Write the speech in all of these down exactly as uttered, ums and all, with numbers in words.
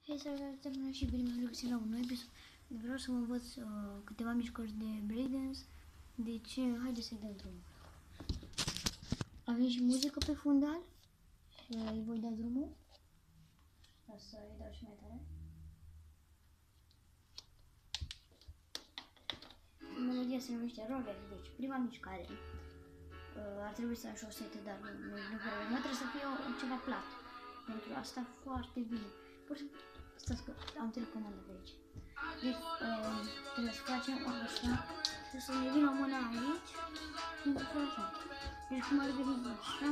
Hei, salutare și bine m-am regăsit la un nou episod. Vreau să mă învăț uh, câteva mișcări de breakdance, deci haideți să-i dăm drumul. Avem și muzică pe fundal și îi voi da drumul. O să-i dau și mai tare. Melodia se numește Roller, deci prima mișcare. Uh, ar trebui să am șosete, dar nu, nu, nu nu trebuie să fie o, ceva plat. Pentru asta foarte bine. Pur și simplu, stați că am telecomandă pe aici. Deci, uh, trebuie să facem așa, trebuie să ne vină mâna aici și ne facem așa. Deci cum ar veni așa,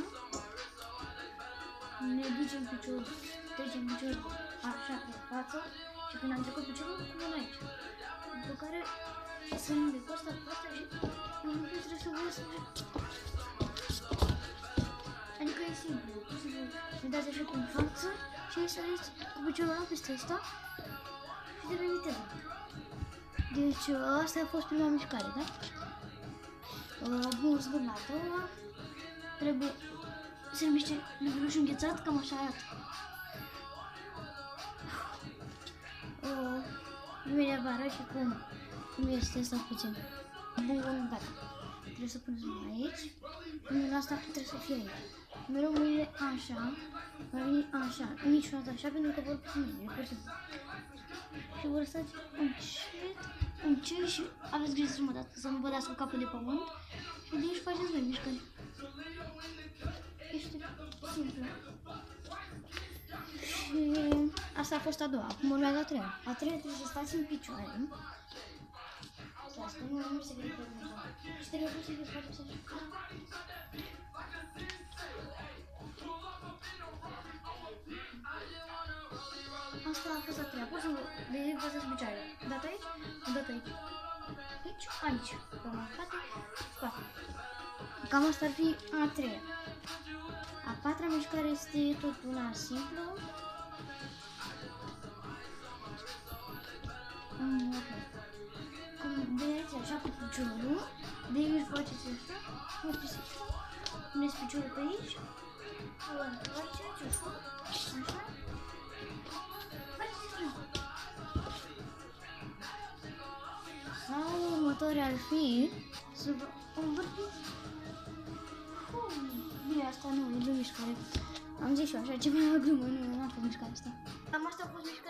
ne ducem piciorul, trecem piciorul așa pe față și când am trecut piciorul, cu mâna aici. După care sărim de pe ăsta, pe ăsta și nu trebuie să vă să adică e simplu, ne dați așa în față și săriți cu piciorul ăla peste ăsta și de pe viteză. Deci asta a fost prima mișcare, da? Bun, zbâr la a doua, trebuie să ne miște nebuloș înghețat, cam așa arată. Imediat vă arăt și cum, cum este asta puțin. Bun, gata. Trebuie să punem mâna aici și mâna asta trebuie să fie aici. Mereu mâinile așa, vor veni așa, niciodată așa, pentru că vor fi mâinile, pur și simplu. Și vă lăsați încet, încet și aveți grijă să mă dați, să nu vă dați cu capul de pământ și de aici faceți voi mișcări. Este simplu. Și asta a fost a doua, acum urmează a treia. A treia trebuie să stați în picioare. Stați, că nu, nu se vede pe urmă. Și trebuie să vă faceți așa. Asta a fost a treia, pot să de exemplu faceți picioare. Dat aici, dat aici. Aici, aici. Până în spate, spate. Cam asta ar fi a treia. A patra mișcare este tot una simplă. Mm, ok. Cum vedeți așa cu piciorul, de aici faceți așa, mergeți așa, puneți piciorul pe aici, îl întoarceți ușor, așa, faceți așa. Sau următoarea ar fi să vă învârtiți. Bine, asta nu, e de mișcare. Am zis și eu așa, ceva la glumă, nu, n-am fost mișcarea asta. Am asta a fost mișcarea.